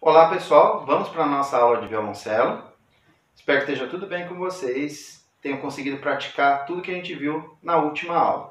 Olá pessoal, vamos para a nossa aula de violoncelo. Espero que esteja tudo bem com vocês, tenham conseguido praticar tudo que a gente viu na última aula.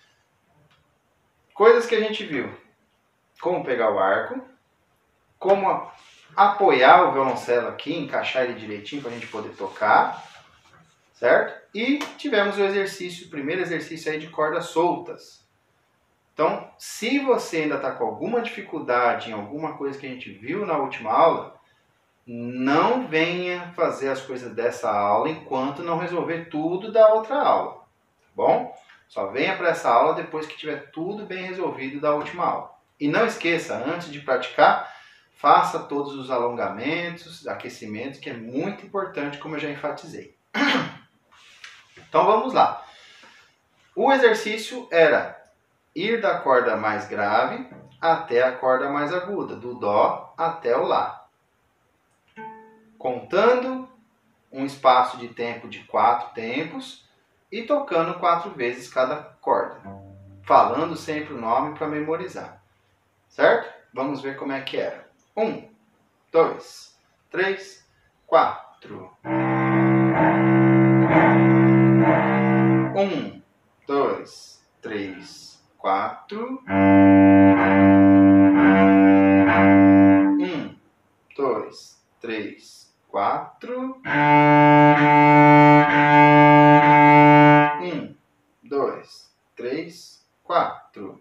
Coisas que a gente viu: como pegar o arco, como apoiar o violoncelo aqui, encaixar ele direitinho para a gente poder tocar, certo? E tivemos o primeiro exercício aí de cordas soltas. Então, se você ainda está com alguma dificuldade em alguma coisa que a gente viu na última aula, não venha fazer as coisas dessa aula enquanto não resolver tudo da outra aula, tá bom? Só venha para essa aula depois que tiver tudo bem resolvido da última aula. E não esqueça, antes de praticar, faça todos os alongamentos, aquecimentos, que é muito importante, como eu já enfatizei. Então vamos lá. O exercício era ir da corda mais grave até a corda mais aguda, do Dó até o Lá. Contando um espaço de tempo de 4 tempos e tocando 4 vezes cada corda. Falando sempre o nome para memorizar. Certo? Vamos ver como é que era. 1, 2, 3, 4. 1, 2, 3, 4. 1, 2, 3, 4. 1, 2, 3, 4.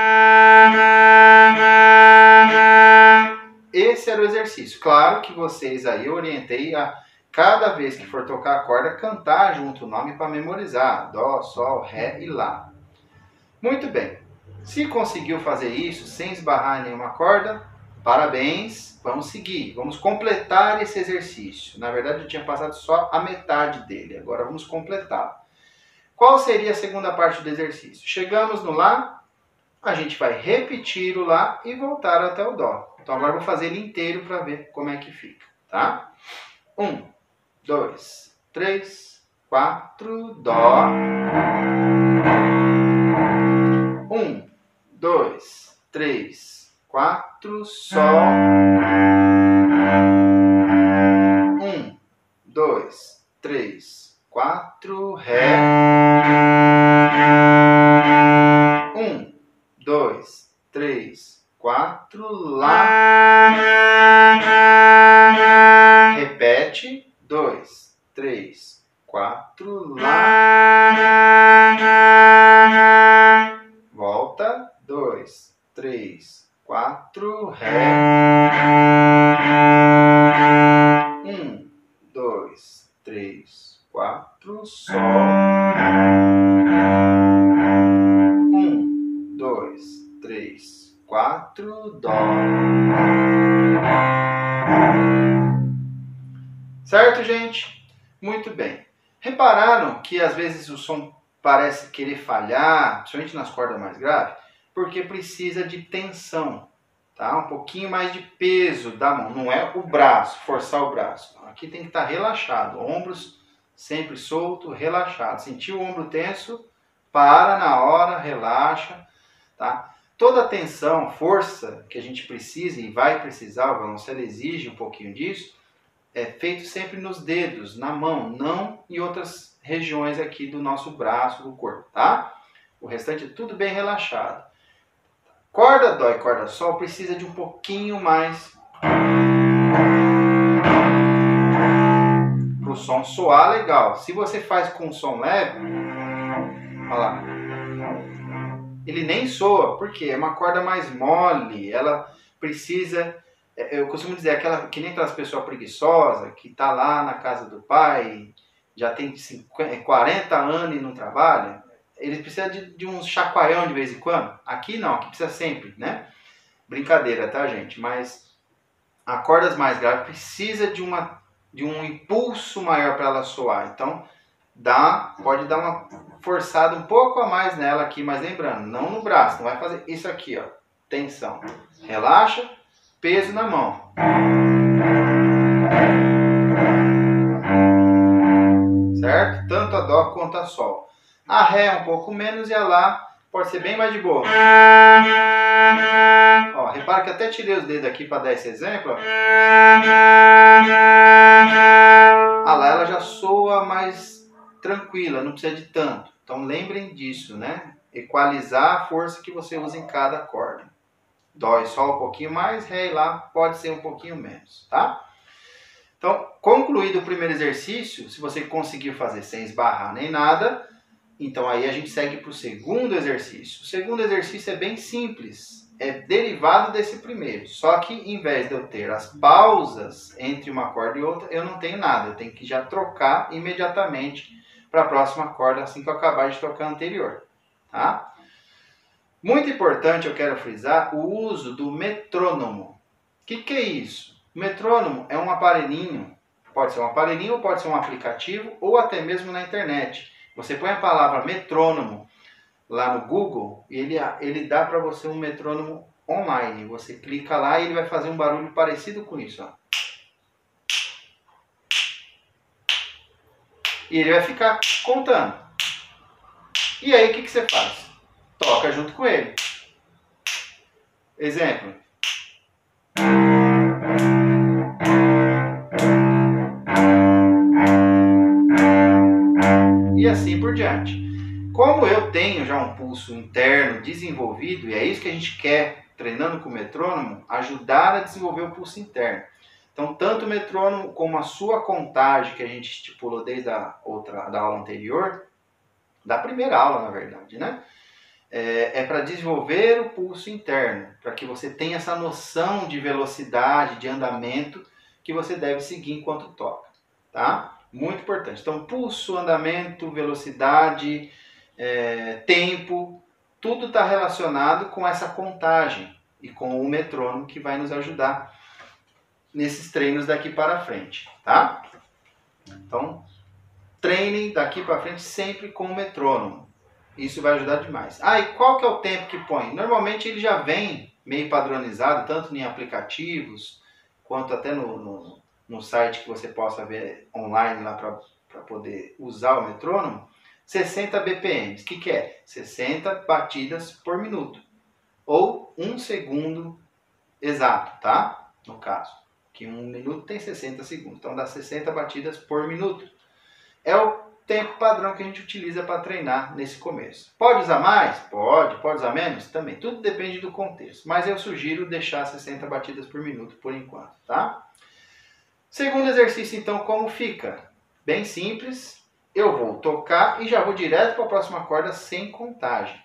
Esse era o exercício. Claro que vocês aí eu orientei a cada vez que for tocar a corda, cantar junto o nome para memorizar. Dó, Sol, Ré e Lá. Muito bem. Se conseguiu fazer isso sem esbarrar em nenhuma corda, parabéns. Vamos seguir. Vamos completar esse exercício. Na verdade, eu tinha passado só a metade dele. Agora vamos completá-lo. Qual seria a segunda parte do exercício? Chegamos no Lá, a gente vai repetir o Lá e voltar até o Dó. Então agora eu vou fazer ele inteiro para ver como é que fica, tá? 1, 2, 3, 4, Dó. 1, 2, 3, 4, Sol. 1, 2, 3, 4, Ré. 1, 2, 3, 4, Lá. Repete. 2, 3, 4, Lá. Volta. 2, 3, 4, Ré. 1, 2, 3, 4, Sol. 1, 2, 3, 4, Dó. Certo, gente? Muito bem. Repararam que às vezes o som parece querer falhar, principalmente nas cordas mais graves, porque precisa de tensão, tá? Um pouquinho mais de peso da mão. Não é o braço, forçar o braço. Aqui tem que estar relaxado. Ombros sempre solto, relaxado. Sentiu o ombro tenso? Para na hora, relaxa, tá? Toda a tensão, força que a gente precisa e vai precisar, o violoncelo exige um pouquinho disso, é feito sempre nos dedos, na mão, não em outras regiões aqui do nosso braço, do corpo, tá? O restante é tudo bem relaxado. Corda Dó e corda Sol precisa de um pouquinho mais para o som soar legal. Se você faz com som leve, olha lá, ele nem soa, porque é uma corda mais mole, ela precisa, eu costumo dizer, que nem aquelas pessoas preguiçosas, que tá lá na casa do pai, já tem 40 anos e não trabalha, eles precisam de um chacoalhão de vez em quando. Aqui não, aqui precisa sempre, né? Brincadeira, tá, gente? Mas a cordas mais graves precisa de um impulso maior para ela soar. Então, pode dar uma forçada um pouco a mais nela aqui, mas lembrando, não no braço, não vai fazer isso aqui, ó. Tensão. Relaxa, peso na mão. Certo? Tanto a Dó quanto a Sol. A Ré é um pouco menos e a Lá pode ser bem mais de boa. Ó, repara repara que até tirei os dedos aqui para dar esse exemplo. Ó. Ah lá, ela já soa mais tranquila, não precisa de tanto. Então lembrem disso, né? Equalizar a força que você usa em cada corda. Dó e Sol um pouquinho mais, Ré e Lá pode ser um pouquinho menos, tá? Então, concluído o primeiro exercício, se você conseguiu fazer sem esbarrar nem nada, então aí a gente segue para o segundo exercício. O segundo exercício é bem simples, é derivado desse primeiro. Só que em vez de eu ter as pausas entre uma corda e outra, eu não tenho nada. Eu tenho que já trocar imediatamente para a próxima corda assim que eu acabar de tocar a anterior. Tá? Muito importante, eu quero frisar, o uso do metrônomo. O que é isso? O metrônomo é um aparelhinho, pode ser um aparelhinho ou pode ser um aplicativo ou até mesmo na internet. Você põe a palavra metrônomo lá no Google e ele dá para você um metrônomo online. Você clica lá e ele vai fazer um barulho parecido com isso. Ó. E ele vai ficar contando. E aí o que você faz? Toca junto com ele. Exemplo. E assim por diante. Como eu tenho já um pulso interno desenvolvido, e é isso que a gente quer, treinando com o metrônomo, ajudar a desenvolver o pulso interno. Então, tanto o metrônomo como a sua contagem, que a gente estipulou desde da aula anterior, da primeira aula, na verdade, né? É para desenvolver o pulso interno, para que você tenha essa noção de velocidade, de andamento, que você deve seguir enquanto toca, tá? Muito importante. Então, pulso, andamento, velocidade, tempo, tudo está relacionado com essa contagem e com o metrônomo que vai nos ajudar nesses treinos daqui para frente, tá? Então, treinem daqui para frente sempre com o metrônomo. Isso vai ajudar demais. Ah, e qual que é o tempo que põe? Normalmente ele já vem meio padronizado, tanto em aplicativos, quanto até no site que você possa ver online lá para poder usar o metrônomo. 60 BPM. O que é? 60 batidas por minuto. Ou 1 segundo exato, tá? No caso. Que 1 minuto tem 60 segundos. Então dá 60 batidas por minuto. É o tempo padrão que a gente utiliza para treinar nesse começo. Pode usar mais? Pode usar menos? Também. Tudo depende do contexto. Mas eu sugiro deixar 60 batidas por minuto por enquanto, tá? Segundo exercício, então, como fica? Bem simples. Eu vou tocar e já vou direto para a próxima corda sem contagem.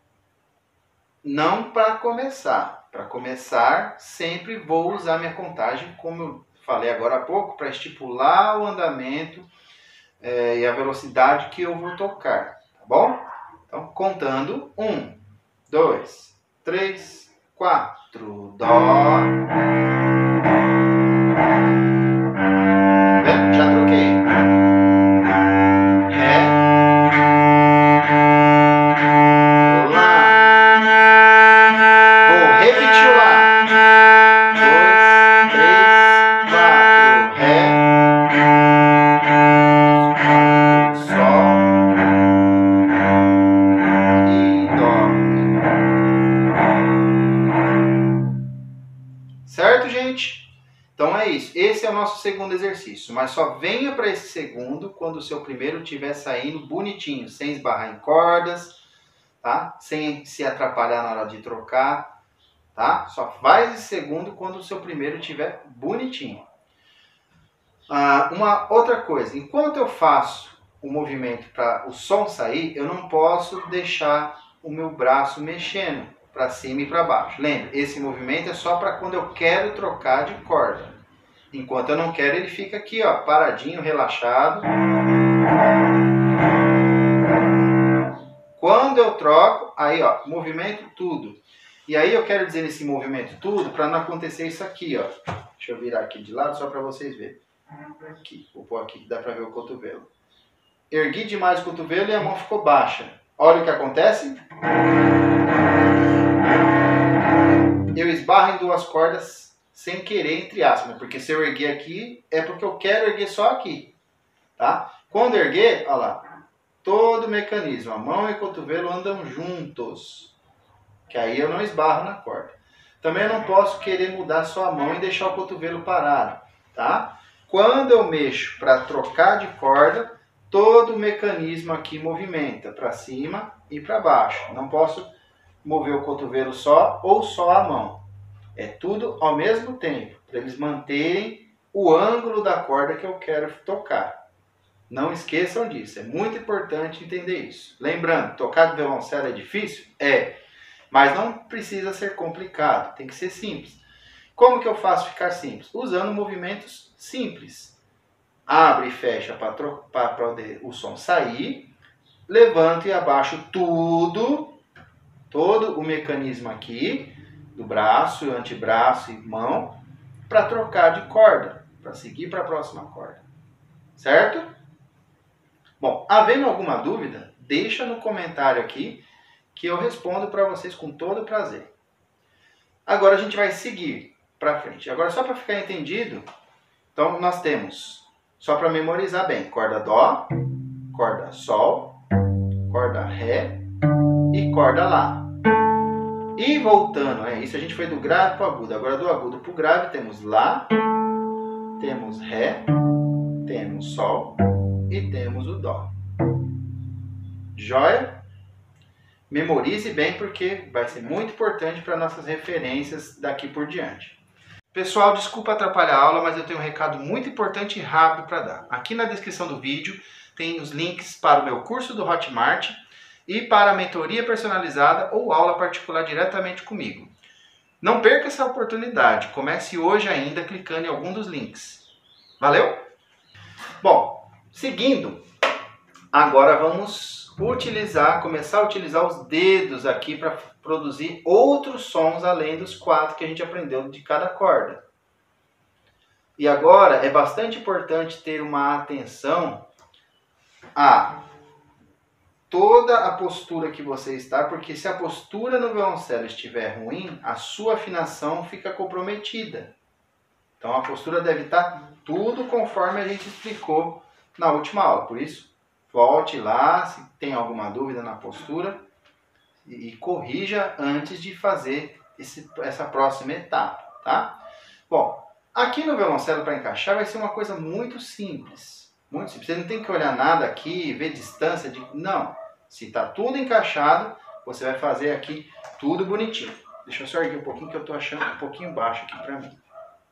Não para começar. Para começar, sempre vou usar minha contagem, como eu falei agora há pouco, para estipular o andamento e a velocidade que eu vou tocar, tá bom? Então, contando, 1, 2, 3, 4, Dó. Vendo? Já troquei. Ré. Lá. Vou repetir o Lá. 2, 3, 4, Ré. Certo, gente? Então é isso. Esse é o nosso segundo exercício. Mas só venha para esse segundo quando o seu primeiro estiver saindo bonitinho, sem esbarrar em cordas, tá? Sem se atrapalhar na hora de trocar, tá? Só faz esse segundo quando o seu primeiro estiver bonitinho. Uma outra coisa. Enquanto eu faço o movimento para o som sair, eu não posso deixar o meu braço mexendo para cima e para baixo. Lembre, esse movimento é só para quando eu quero trocar de corda. Enquanto eu não quero, ele fica aqui, ó, paradinho, relaxado. Quando eu troco, aí, ó, movimento tudo. E aí eu quero dizer nesse movimento tudo para não acontecer isso aqui, ó. Deixa eu virar aqui de lado só para vocês verem. Aqui, vou pôr aqui que dá para ver o cotovelo. Ergui demais o cotovelo e a mão ficou baixa. Olha o que acontece. Eu esbarro em duas cordas sem querer, entre aspas, porque se eu erguer aqui, é porque eu quero erguer só aqui, tá? Quando erguer, olha lá, todo o mecanismo, a mão e o cotovelo andam juntos, que aí eu não esbarro na corda. Também eu não posso querer mudar só a mão e deixar o cotovelo parado, tá? Quando eu mexo para trocar de corda, todo o mecanismo aqui movimenta para cima e para baixo. Não posso mover o cotovelo só ou só a mão. É tudo ao mesmo tempo, para eles manterem o ângulo da corda que eu quero tocar. Não esqueçam disso, é muito importante entender isso. Lembrando, tocar de violoncelo é difícil? É, mas não precisa ser complicado, tem que ser simples. Como que eu faço ficar simples? Usando movimentos simples. Abre e fecha para poder o som sair, levanto e abaixo todo o mecanismo aqui, do braço, antebraço e mão, para trocar de corda, para seguir para a próxima corda. Certo? Bom, havendo alguma dúvida, deixa no comentário aqui que eu respondo para vocês com todo prazer. Agora a gente vai seguir para frente. Agora só para ficar entendido, então nós temos, só para memorizar bem, corda Dó, corda Sol, corda Ré e corda Lá. E voltando, isso a gente foi do grave para o agudo. Agora do agudo para o grave temos Lá, temos Ré, temos Sol e temos o Dó. Joia? Memorize bem porque vai ser muito importante para nossas referências daqui por diante. Pessoal, desculpa atrapalhar a aula, mas eu tenho um recado muito importante e rápido para dar. Aqui na descrição do vídeo tem os links para o meu curso do Hotmart e para a mentoria personalizada ou aula particular diretamente comigo. Não perca essa oportunidade, comece hoje ainda clicando em algum dos links. Valeu? Bom, seguindo, agora vamos começar a utilizar os dedos aqui para produzir outros sons além dos 4 que a gente aprendeu de cada corda. E agora é bastante importante ter uma atenção a toda a postura que você está, porque se a postura no violoncelo estiver ruim, a sua afinação fica comprometida. Então a postura deve estar tudo conforme a gente explicou na última aula. Por isso, volte lá se tem alguma dúvida na postura e corrija antes de fazer essa próxima etapa, tá? Bom, aqui no violoncelo para encaixar vai ser uma coisa muito simples. Muito simples. Você não tem que olhar nada aqui, ver distância. Não. Se está tudo encaixado, você vai fazer aqui tudo bonitinho. Deixa eu só erguer um pouquinho que eu estou achando um pouquinho baixo aqui para mim.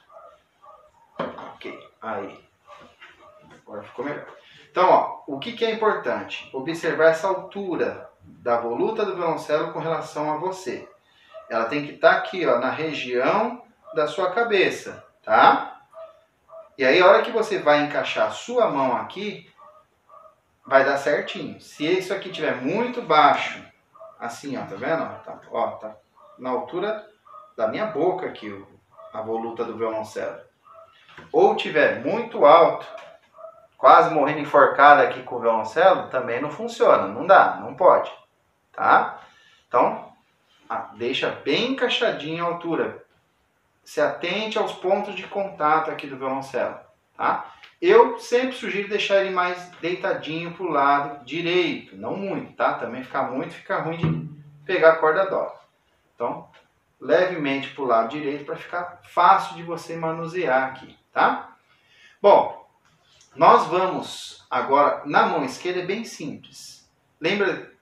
Ok, aí. Agora ficou melhor. Então, ó, o que é importante? Observar essa altura da voluta do violoncelo com relação a você. Ela tem que estar aqui, ó, na região da sua cabeça, tá? E aí, a hora que você vai encaixar a sua mão aqui, vai dar certinho. Se isso aqui estiver muito baixo, assim, ó, tá vendo? Tá na altura da minha boca aqui, a voluta do violoncelo. Ou tiver muito alto, quase morrendo enforcado aqui com o violoncelo, também não funciona, não dá, não pode, tá? Então, deixa bem encaixadinho a altura. Se atente aos pontos de contato aqui do violoncelo, tá? Eu sempre sugiro deixar ele mais deitadinho pro lado direito, não muito, tá? Também fica muito, fica ruim de pegar a corda Dó. Então, levemente pro lado direito para ficar fácil de você manusear aqui, tá? Bom, nós vamos agora, na mão esquerda é bem simples. Lembra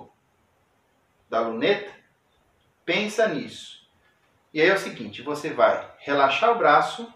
da luneta? Pensa nisso. E aí é o seguinte, você vai relaxar o braço.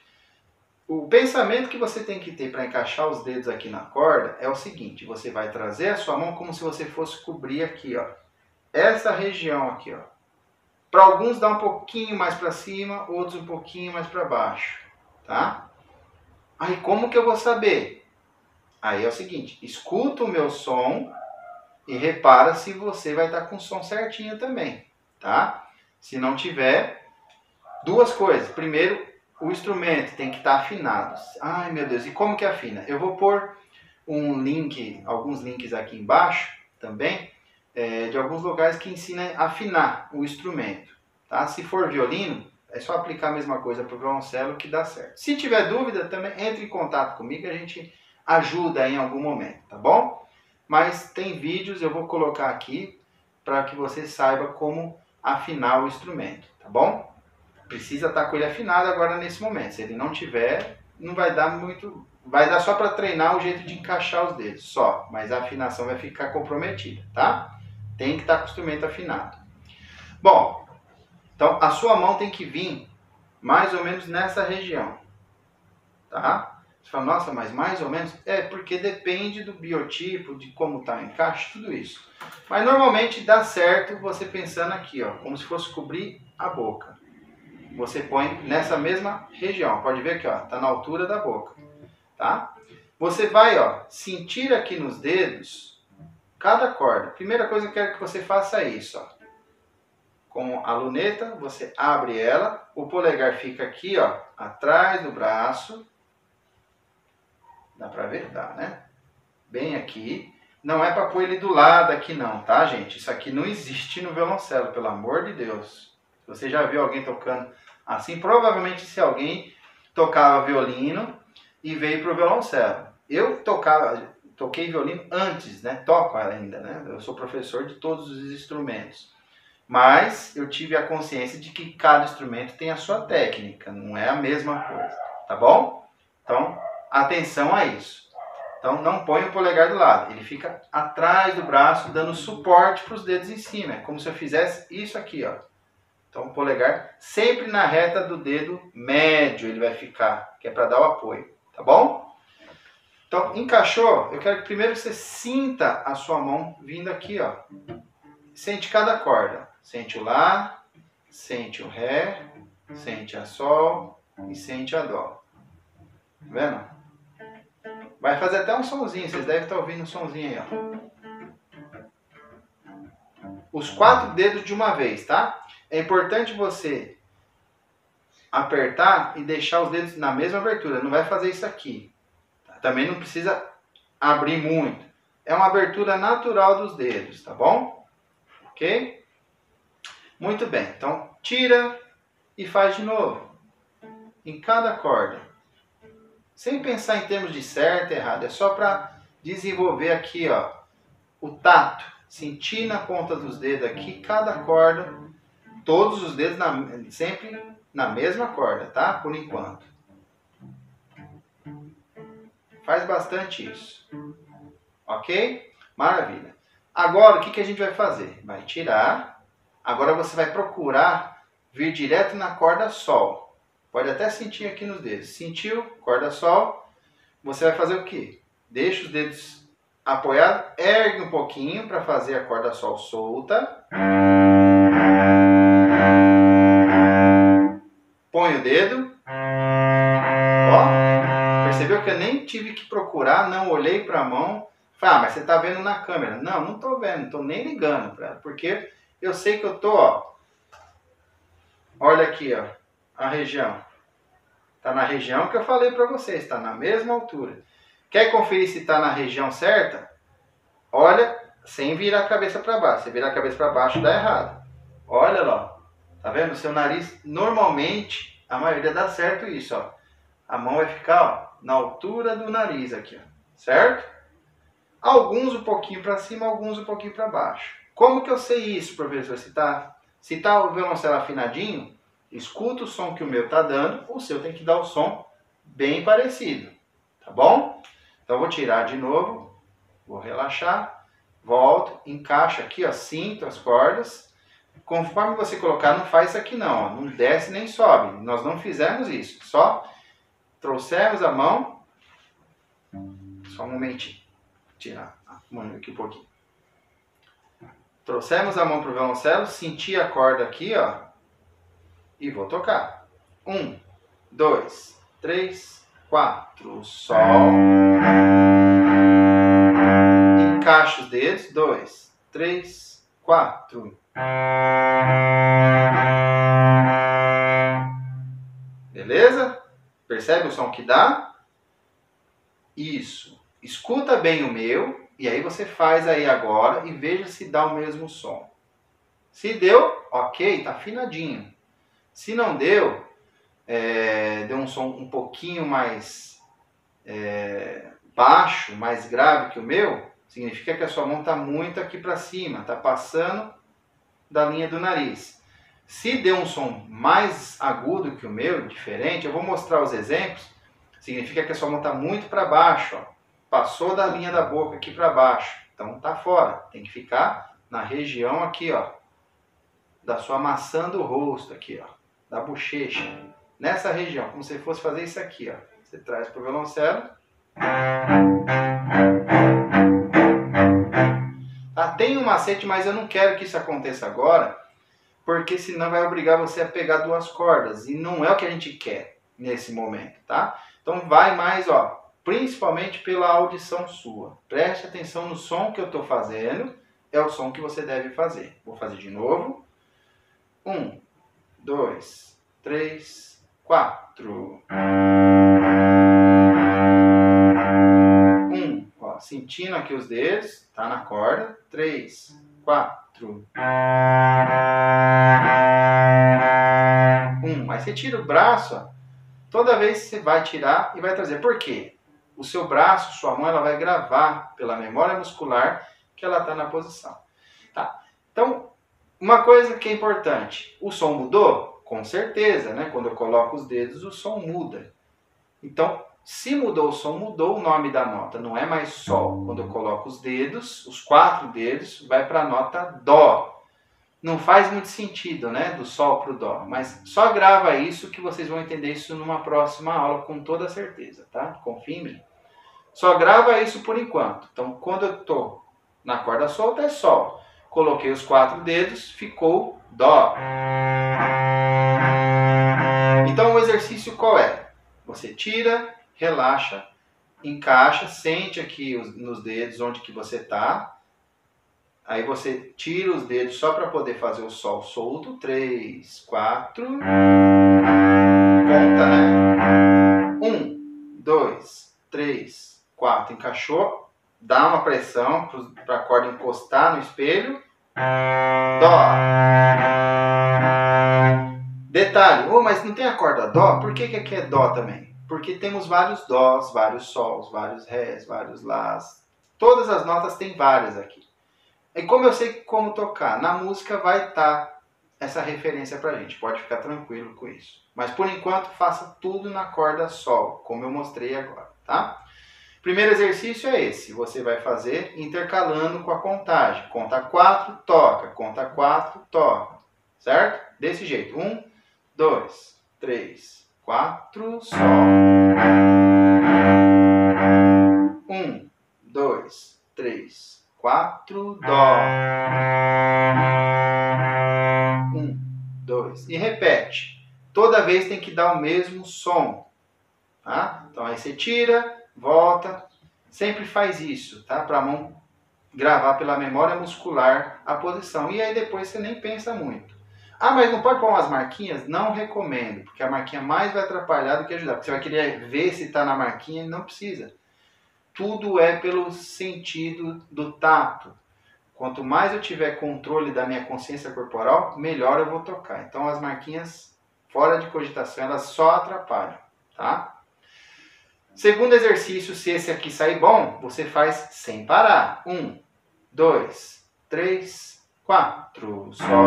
O pensamento que você tem que ter para encaixar os dedos aqui na corda é o seguinte, você vai trazer a sua mão como se você fosse cobrir aqui, ó. Essa região aqui, ó. Para alguns dá um pouquinho mais para cima, outros um pouquinho mais para baixo, tá? Aí como que eu vou saber? Aí é o seguinte, escuta o meu som e repara se você vai estar com o som certinho também, tá? Se não tiver, duas coisas. Primeiro, o instrumento tem que estar afinado. Ai meu Deus, e como que afina? Eu vou pôr alguns links aqui embaixo também, de alguns lugares que ensinam a afinar o instrumento, tá? Se for violino, é só aplicar a mesma coisa para o violoncelo que dá certo. Se tiver dúvida, também entre em contato comigo, a gente ajuda em algum momento, tá bom? Mas tem vídeos, eu vou colocar aqui para que você saiba como afinar o instrumento, tá bom? Precisa estar com ele afinado agora nesse momento. Se ele não tiver, não vai dar muito... Vai dar só para treinar o jeito de encaixar os dedos, só. Mas a afinação vai ficar comprometida, tá? Tem que estar com o instrumento afinado. Bom, então a sua mão tem que vir mais ou menos nessa região, tá? Você fala, nossa, mas mais ou menos? É, porque depende do biotipo, de como está o encaixe, tudo isso. Mas normalmente dá certo você pensando aqui, ó, como se fosse cobrir a boca. Você põe nessa mesma região, pode ver aqui, ó, tá na altura da boca, tá? Você vai, ó, sentir aqui nos dedos cada corda. Primeira coisa que eu quero que você faça é isso, ó. Com a luneta, você abre ela, o polegar fica aqui, ó, atrás do braço. Dá pra ver? Dá, né? Bem aqui. Não é para pôr ele do lado aqui não, tá, gente? Isso aqui não existe no violoncelo, pelo amor de Deus. Se você já viu alguém tocando assim, provavelmente se alguém tocava violino e veio pro violoncelo. Eu toquei violino antes, né? Toco ainda, né? Eu sou professor de todos os instrumentos. Mas eu tive a consciência de que cada instrumento tem a sua técnica, não é a mesma coisa, tá bom? Então, atenção a isso. Então, não põe o polegar do lado, ele fica atrás do braço, dando suporte para os dedos em cima. É como se eu fizesse isso aqui, ó. Então, o polegar sempre na reta do dedo médio ele vai ficar, que é para dar o apoio, tá bom? Então, encaixou? Eu quero que primeiro você sinta a sua mão vindo aqui, ó. Sente cada corda. Sente o Lá, sente o Ré, sente a Sol e sente a Dó. Tá vendo? Vai fazer até um sonzinho, vocês devem estar ouvindo um sonzinho aí, ó. Os 4 dedos de uma vez, tá? É importante você apertar e deixar os dedos na mesma abertura. Não vai fazer isso aqui. Também não precisa abrir muito. É uma abertura natural dos dedos, tá bom? Ok? Muito bem. Então, tira e faz de novo. Em cada corda. Sem pensar em termos de certo e errado. É só para desenvolver aqui, ó, o tato. Sentir na ponta dos dedos aqui, cada corda. Todos os dedos sempre na mesma corda, tá? Por enquanto. Faz bastante isso. Ok? Maravilha. Agora, o que a gente vai fazer? Vai tirar. Agora você vai procurar vir direto na corda Sol. Pode até sentir aqui nos dedos. Sentiu? Corda Sol. Você vai fazer o quê? Deixa os dedos apoiados. Ergue um pouquinho para fazer a corda Sol solta. Põe o dedo. Ó, percebeu que eu nem tive que procurar, não olhei para a mão. Falei, mas você está vendo na câmera. Não estou vendo, não estou nem ligando para ela. Porque eu sei que eu estou, ó. Olha aqui, ó, a região. Está na região que eu falei para vocês, está na mesma altura. Quer conferir se está na região certa? Olha, sem virar a cabeça para baixo. Se virar a cabeça para baixo, dá errado. Olha lá. Tá vendo? O seu nariz, normalmente, a maioria dá certo isso, ó. A mão vai ficar, ó, na altura do nariz aqui, ó. Certo? Alguns um pouquinho para cima, alguns um pouquinho para baixo. Como que eu sei isso, professor? Se tá o violoncelo afinadinho, escuta o som que o meu tá dando, o seu tem que dar o som bem parecido. Tá bom? Então, vou tirar de novo. Vou relaxar. Volto. Encaixa aqui, ó. Sinto as cordas. Conforme você colocar, não faz isso aqui não, ó. Não desce nem sobe. Nós não fizemos isso. Só trouxemos a mão. Só um momentinho. Tirar a mão aqui um pouquinho. Trouxemos a mão para o violoncelo. Senti a corda aqui, ó. E vou tocar. 1, 2, 3, 4. Sol. Encaixa os dedos. 2, 3, 4. Beleza? Percebe o som que dá? Isso. Escuta bem o meu. E aí você faz aí agora e veja se dá o mesmo som. Se deu, ok, tá afinadinho. Se não deu, deu um som um pouquinho mais baixo, mais grave que o meu, significa que a sua mão está muito aqui para cima, está passando da linha do nariz. Se deu um som mais agudo que o meu, diferente, eu vou mostrar os exemplos. Significa que a sua mão está muito para baixo, ó. Passou da linha da boca aqui para baixo. Então tá fora. Tem que ficar na região aqui, ó, da sua maçã do rosto aqui, ó, da bochecha. Nessa região, como se fosse fazer isso aqui, ó. Você traz para o violoncelo. Tá? Tem um macete, mas eu não quero que isso aconteça agora, porque senão vai obrigar você a pegar duas cordas. E não é o que a gente quer nesse momento, tá? Então vai mais, ó, principalmente pela audição sua. Preste atenção no som que eu estou fazendo. É o som que você deve fazer. Vou fazer de novo. 1, 2, 3, 4. 1, ó, sentindo aqui os dedos, tá na corda. 3, 4. 1. Aí você tira o braço, ó. Toda vez você vai tirar e vai trazer. Por quê? O seu braço, sua mão, ela vai gravar pela memória muscular que ela está na posição. Tá? Então, uma coisa que é importante. O som mudou? Com certeza, né? Quando eu coloco os dedos, o som muda. Então, se mudou o som, mudou o nome da nota. Não é mais Sol. Quando eu coloco os dedos, os 4 dedos, vai para a nota Dó. Não faz muito sentido, né? Do Sol para o Dó. Mas só grava isso que vocês vão entender isso numa próxima aula com toda certeza, tá? Confia em mim. Só grava isso por enquanto. Então, quando eu estou na corda solta, é Sol. Coloquei os 4 dedos, ficou Dó. Então, o exercício qual é? Você tira, relaxa, encaixa, sente aqui nos dedos onde que você está. Aí você tira os dedos só para poder fazer o Sol solto. 3, 4. Conta, né? 1, 2, 3, 4. Encaixou. Dá uma pressão para a corda encostar no espelho. Dó. Detalhe. Oh, mas não tem a corda Dó? Por que aqui é Dó também? Porque temos vários Dós, vários Sols, vários Rés, vários Lás. Todas as notas têm várias aqui. E como eu sei como tocar, na música vai estar essa referência pra gente. Pode ficar tranquilo com isso. Mas por enquanto, faça tudo na corda Sol, como eu mostrei agora, tá? Primeiro exercício é esse. Você vai fazer intercalando com a contagem. Conta 4, toca. Conta 4, toca. Certo? Desse jeito. 1, 2, 3, 4, Sol. 1, 2, 3, 4, Dó. 1, 2. E repete. Toda vez tem que dar o mesmo som. Tá? Então aí você tira, volta. Sempre faz isso, tá? Para a mão gravar pela memória muscular a posição. E aí depois você nem pensa muito. Ah, mas não pode pôr umas marquinhas? Não recomendo, porque a marquinha mais vai atrapalhar do que ajudar. Porque você vai querer ver se está na marquinha e não precisa. Tudo é pelo sentido do tato. Quanto mais eu tiver controle da minha consciência corporal, melhor eu vou tocar. Então as marquinhas fora de cogitação, elas só atrapalham, tá? Segundo exercício, se esse aqui sair bom, você faz sem parar. 1, 2, 3, 4. Sol.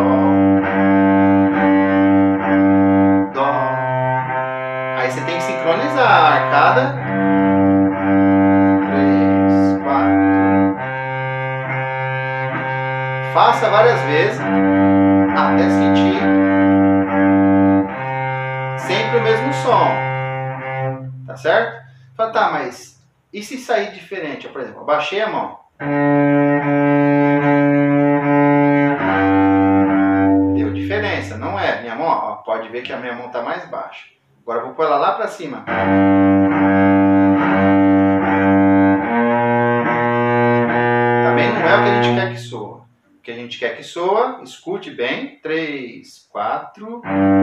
Dó. Aí você tem que sincronizar a arcada. 3, 4. Faça várias vezes até sentir sempre o mesmo som. Tá certo? Fala, tá, mas e se sair diferente? Por exemplo, eu baixei a mão. Deu diferença, não é? Minha mão, ó, pode ver que a minha mão tá mais baixa. Agora eu vou pôr ela lá pra cima. Também não é o que a gente quer que soa. O que a gente quer que soa, escute bem. 3, 4.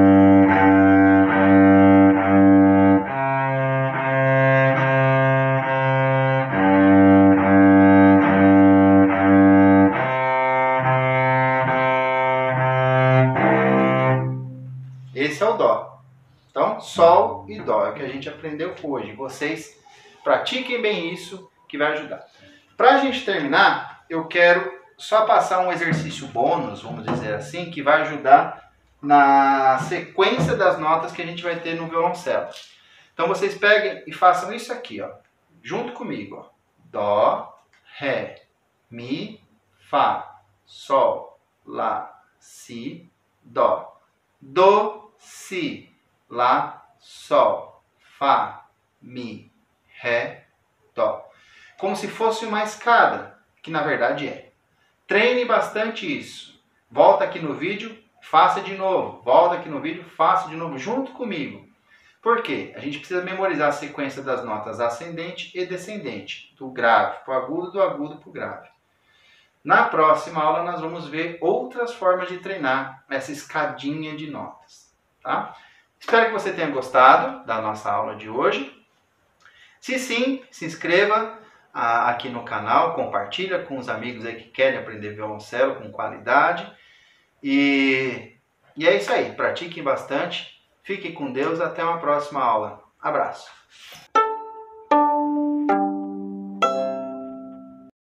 Esse é o Dó. Então, Sol e Dó é o que a gente aprendeu hoje. Vocês pratiquem bem isso que vai ajudar. Para a gente terminar, eu quero só passar um exercício bônus, vamos dizer assim, que vai ajudar na sequência das notas que a gente vai ter no violoncelo. Então vocês peguem e façam isso aqui, ó, junto comigo, ó. Dó, ré, mi, fá, sol, lá, si, dó. Do, si, lá, sol, fá, mi, ré, dó. Como se fosse uma escada, que na verdade é. Treine bastante isso. Volta aqui no vídeo, faça de novo. Volta aqui no vídeo, faça de novo, junto comigo. Por quê? A gente precisa memorizar a sequência das notas ascendente e descendente, do grave para o agudo, do agudo para o grave. Na próxima aula nós vamos ver outras formas de treinar essa escadinha de notas. Tá? Espero que você tenha gostado da nossa aula de hoje. Se sim, se inscreva aqui no canal, compartilha com os amigos aí que querem aprender violoncelo com qualidade. E é isso aí, pratiquem bastante. Fiquem com Deus, até uma próxima aula. Abraço!